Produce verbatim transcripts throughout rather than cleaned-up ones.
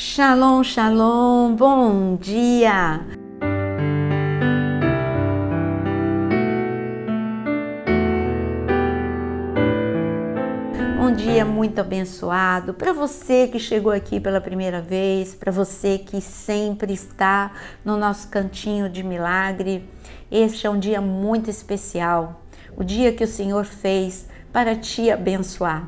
Shalom, shalom, bom dia! Um dia muito abençoado para você que chegou aqui pela primeira vez, para você que sempre está no nosso cantinho de milagre. Este é um dia muito especial, o dia que o Senhor fez para te abençoar.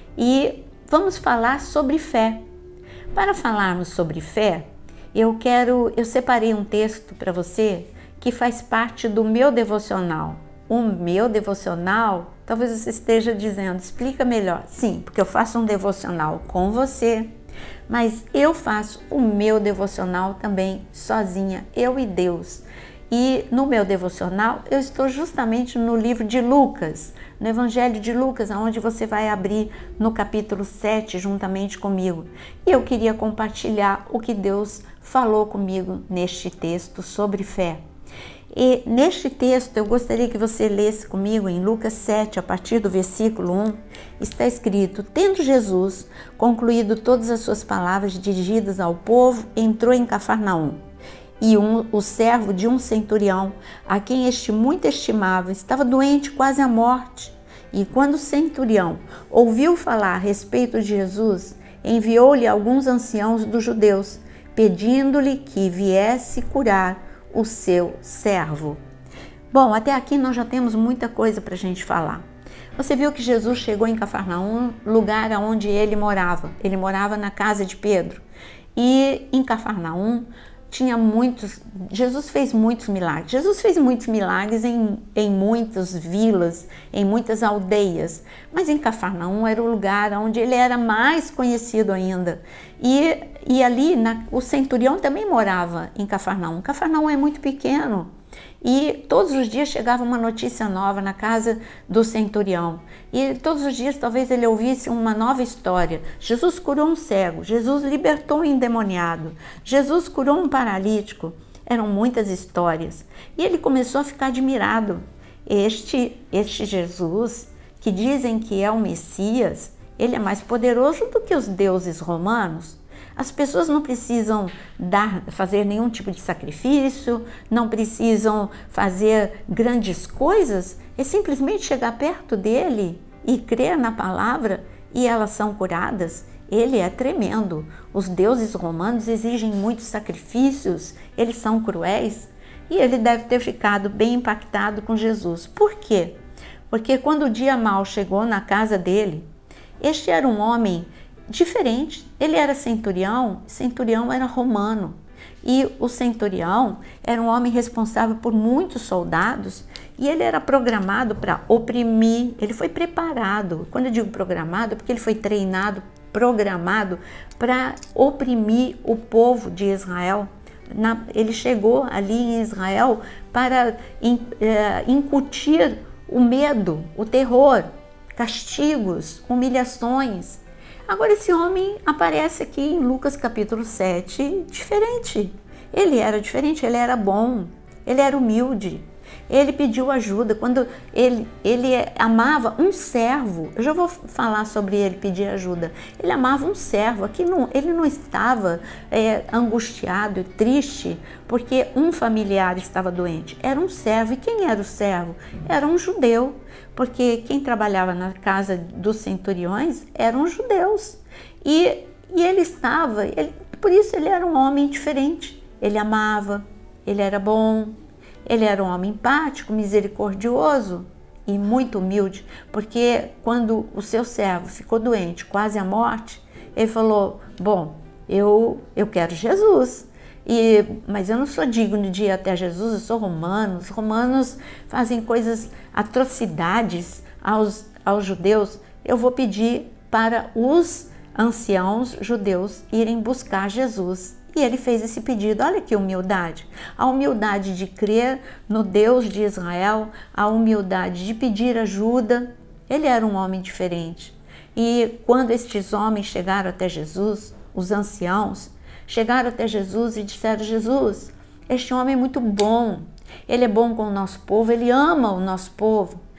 E vamos falar sobre fé. Para falarmos sobre fé, eu quero, eu separei um texto para você que faz parte do meu devocional. O meu devocional, talvez você esteja dizendo, explica melhor. Sim, porque eu faço um devocional com você, mas eu faço o meu devocional também sozinha, eu e Deus. E no meu devocional, eu estou justamente no livro de Lucas, no Evangelho de Lucas, onde você vai abrir no capítulo sete juntamente comigo. E eu queria compartilhar o que Deus falou comigo neste texto sobre fé. E neste texto eu gostaria que você lesse comigo em Lucas sete, a partir do versículo um, está escrito: tendo Jesus concluído todas as suas palavras dirigidas ao povo, entrou em Cafarnaum. E um, o servo de um centurião, a quem este muito estimava, estava doente quase à morte. E quando o centurião ouviu falar a respeito de Jesus, enviou-lhe alguns anciãos dos judeus, pedindo-lhe que viesse curar o seu servo. Bom, até aqui nós já temos muita coisa para a gente falar. Você viu que Jesus chegou em Cafarnaum, lugar onde ele morava. Ele morava na casa de Pedro. E em Cafarnaum tinha muitos, Jesus fez muitos milagres. Jesus fez muitos milagres em, em muitas vilas, em muitas aldeias. Mas em Cafarnaum era o lugar onde ele era mais conhecido ainda. E, e ali na, o centurião também morava em Cafarnaum. Cafarnaum é muito pequeno. E todos os dias chegava uma notícia nova na casa do centurião. E todos os dias talvez ele ouvisse uma nova história. Jesus curou um cego, Jesus libertou um endemoniado, Jesus curou um paralítico. Eram muitas histórias. E ele começou a ficar admirado. Este, este Jesus, que dizem que é o Messias, ele é mais poderoso do que os deuses romanos. As pessoas não precisam dar, fazer nenhum tipo de sacrifício, não precisam fazer grandes coisas, é simplesmente chegar perto dele e crer na palavra e elas são curadas. Ele é tremendo. Os deuses romanos exigem muitos sacrifícios, eles são cruéis e ele deve ter ficado bem impactado com Jesus. Por quê? Porque quando o dia mau chegou na casa dele, este era um homem diferente. Ele era centurião, centurião era romano. E o centurião era um homem responsável por muitos soldados e ele era programado para oprimir, ele foi preparado. Quando eu digo programado, é porque ele foi treinado, programado para oprimir o povo de Israel. Na, ele chegou ali em Israel para in, é, incutir o medo, o terror, castigos, humilhações. Agora esse homem aparece aqui em Lucas capítulo sete diferente. Ele era diferente, ele era bom, ele era humilde, ele pediu ajuda. Quando ele, ele amava um servo, eu já vou falar sobre ele pedir ajuda. Ele amava um servo, aqui não, ele não estava é, angustiado, triste, porque um familiar estava doente. Era um servo. E quem era o servo? Era um judeu, porque quem trabalhava na casa dos centuriões eram os judeus. E, e ele estava, ele, por isso ele era um homem diferente. Ele amava, ele era bom, ele era um homem empático, misericordioso e muito humilde, porque quando o seu servo ficou doente, quase à morte, ele falou: bom, eu, eu quero Jesus, e, mas eu não sou digno de ir até Jesus, eu sou romano. Os romanos fazem coisas, atrocidades aos, aos judeus. Eu vou pedir para os anciãos judeus irem buscar Jesus. E ele fez esse pedido. Olha que humildade, a humildade de crer no Deus de Israel, a humildade de pedir ajuda. Ele era um homem diferente. E quando estes homens chegaram até Jesus, os anciãos, chegaram até Jesus e disseram: Jesus, este homem é muito bom, ele é bom com o nosso povo, ele ama o nosso povo.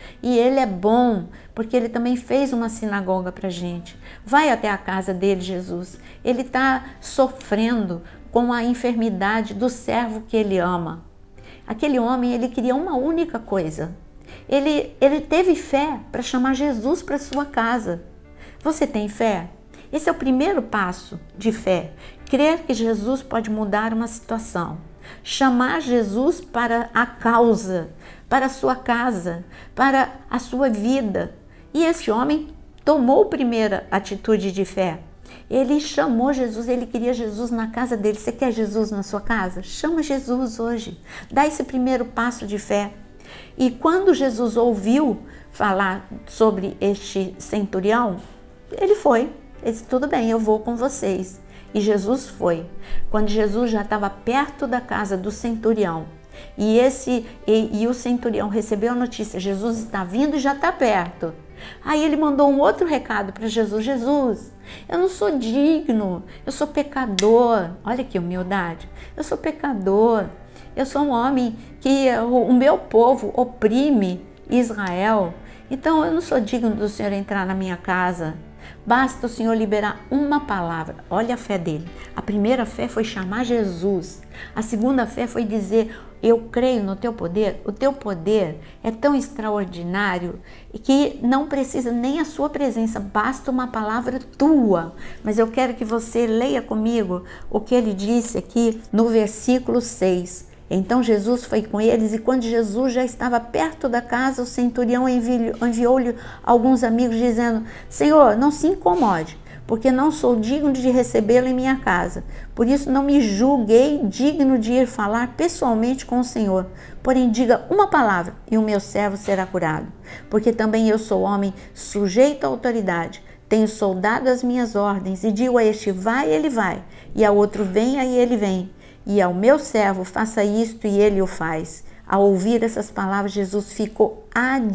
E ele é bom, porque ele também fez uma sinagoga para a gente. Vai até a casa dele, Jesus. Ele está sofrendo com a enfermidade do servo que ele ama. Aquele homem, ele queria uma única coisa. Ele, ele teve fé para chamar Jesus para sua casa. Você tem fé? Esse é o primeiro passo de fé. Crer que Jesus pode mudar uma situação. Chamar Jesus para a causa, para a sua casa, para a sua vida. E esse homem tomou a primeira atitude de fé. Ele chamou Jesus, ele queria Jesus na casa dele. Você quer Jesus na sua casa? Chama Jesus hoje. Dá esse primeiro passo de fé. E quando Jesus ouviu falar sobre este centurião, ele foi. Ele disse, tudo bem, eu vou com vocês. E Jesus foi. Quando Jesus já estava perto da casa do centurião, e, esse, e, e o centurião recebeu a notícia, Jesus está vindo e já está perto. Aí ele mandou um outro recado para Jesus. Jesus, eu não sou digno, eu sou pecador. Olha que humildade. Eu sou pecador. Eu sou um homem que o, o meu povo oprime Israel. Então eu não sou digno do Senhor entrar na minha casa. Basta o Senhor liberar uma palavra. Olha a fé dele. A primeira fé foi chamar Jesus. A segunda fé foi dizer, eu creio no teu poder. O teu poder é tão extraordinário que não precisa nem a sua presença, basta uma palavra tua. Mas eu quero que você leia comigo o que ele disse aqui no versículo seis. Então Jesus foi com eles, e quando Jesus já estava perto da casa, o centurião enviou-lhe alguns amigos dizendo, Senhor, não se incomode, porque não sou digno de recebê-lo em minha casa. Por isso não me julguei digno de ir falar pessoalmente com o Senhor. Porém diga uma palavra e o meu servo será curado. Porque também eu sou homem sujeito à autoridade. Tenho soldado as minhas ordens e digo a este vai, ele vai, e a outro venha e ele vem. E ao meu servo faça isto e ele o faz. Ao ouvir essas palavras, Jesus ficou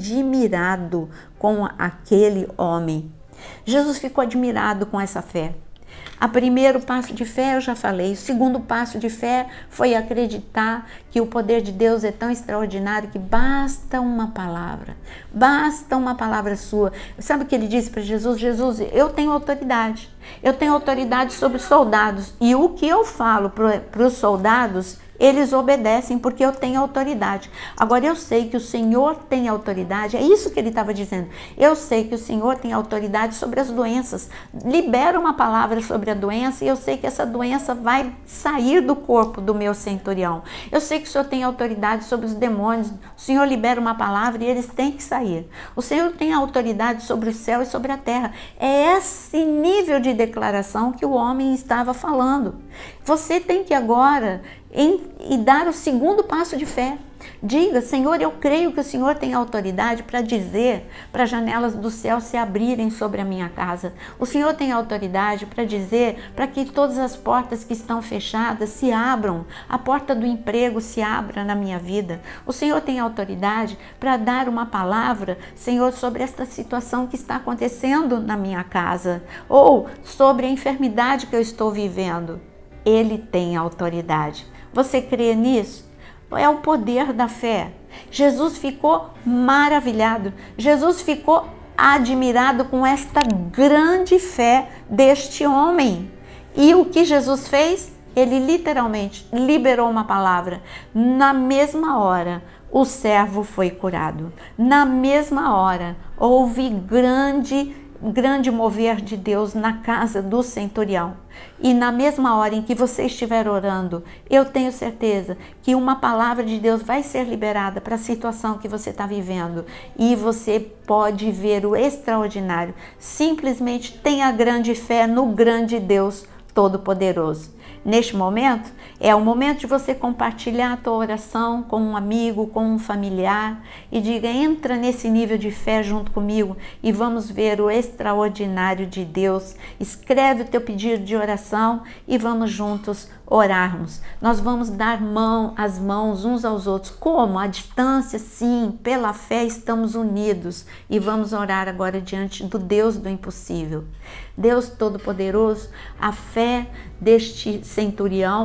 admirado com aquele homem. Jesus ficou admirado com essa fé. O primeiro passo de fé eu já falei. O segundo passo de fé foi acreditar que o poder de Deus é tão extraordinário que basta uma palavra. Basta uma palavra sua. Sabe o que ele disse para Jesus? Jesus, eu tenho autoridade. Eu tenho autoridade sobre os soldados. E o que eu falo para os soldados, eles obedecem porque eu tenho autoridade. Agora eu sei que o Senhor tem autoridade, é isso que ele estava dizendo. Eu sei que o Senhor tem autoridade sobre as doenças. Libera uma palavra sobre a doença e eu sei que essa doença vai sair do corpo do meu centurião. Eu sei que o Senhor tem autoridade sobre os demônios. O Senhor libera uma palavra e eles têm que sair. O Senhor tem autoridade sobre o céu e sobre a terra. É esse nível de declaração que o homem estava falando. Você tem que agora Em, e dar o segundo passo de fé. Diga, Senhor, eu creio que o Senhor tem autoridade para dizer para as janelas do céu se abrirem sobre a minha casa. O Senhor tem autoridade para dizer para que todas as portas que estão fechadas se abram. A porta do emprego se abra na minha vida. O Senhor tem autoridade para dar uma palavra, Senhor, sobre esta situação que está acontecendo na minha casa. Ou sobre a enfermidade que eu estou vivendo. Ele tem autoridade. Você crê nisso? É o poder da fé. Jesus ficou maravilhado. Jesus ficou admirado com esta grande fé deste homem. E o que Jesus fez? Ele literalmente liberou uma palavra. Na mesma hora, o servo foi curado. Na mesma hora, houve grande grande mover de Deus na casa do centurião. E na mesma hora em que você estiver orando, eu tenho certeza que uma palavra de Deus vai ser liberada para a situação que você está vivendo. E você pode ver o extraordinário. Simplesmente tenha grande fé no grande Deus Todo-Poderoso. Neste momento, é o momento de você compartilhar a tua oração com um amigo, com um familiar e diga, entra nesse nível de fé junto comigo e vamos ver o extraordinário de Deus. Escreve o teu pedido de oração e vamos juntos orarmos. Nós vamos dar mão, as mãos uns aos outros. Como? À distância, sim, pela fé estamos unidos e vamos orar agora diante do Deus do impossível. Deus Todo-Poderoso, a fé deste centurião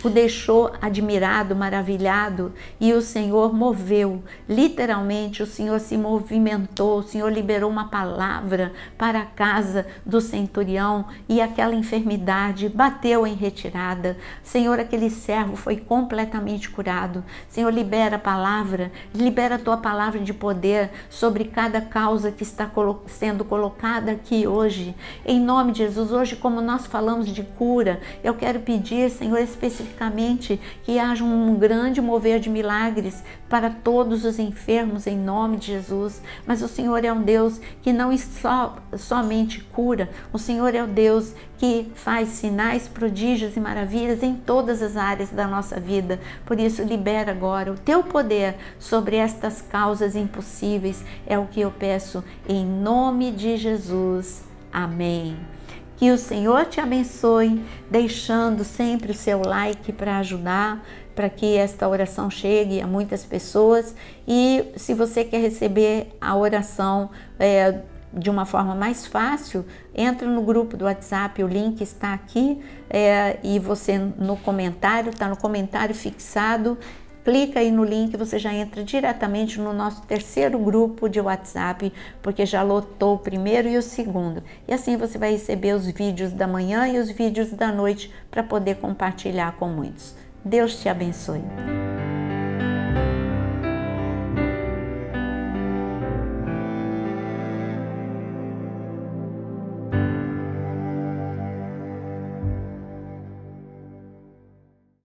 o deixou admirado, maravilhado, e o Senhor moveu, literalmente o Senhor se movimentou, o Senhor liberou uma palavra para a casa do centurião e aquela enfermidade bateu em retirada. Senhor, aquele servo foi completamente curado. Senhor, libera a palavra, libera a tua palavra de poder sobre cada causa que está sendo colocada aqui hoje. Em nome de Jesus, hoje, como nós falamos de cura, eu quero pedir, Senhor, especificamente que haja um grande mover de milagres para todos os enfermos, em nome de Jesus. Mas o Senhor é um Deus que não só, somente cura, o Senhor é o Deus que faz sinais, prodígios e maravilhas em todas as áreas da nossa vida. Por isso, libera agora o teu poder sobre estas causas impossíveis. É o que eu peço em nome de Jesus. Amém. Que o Senhor te abençoe, deixando sempre o seu like para ajudar, para que esta oração chegue a muitas pessoas. E se você quer receber a oração é, de uma forma mais fácil, entra no grupo do WhatsApp, o link está aqui, é, e você no comentário, está no comentário fixado, clica aí no link, você já entra diretamente no nosso terceiro grupo de WhatsApp, porque já lotou o primeiro e o segundo. E assim você vai receber os vídeos da manhã e os vídeos da noite para poder compartilhar com muitos. Deus te abençoe.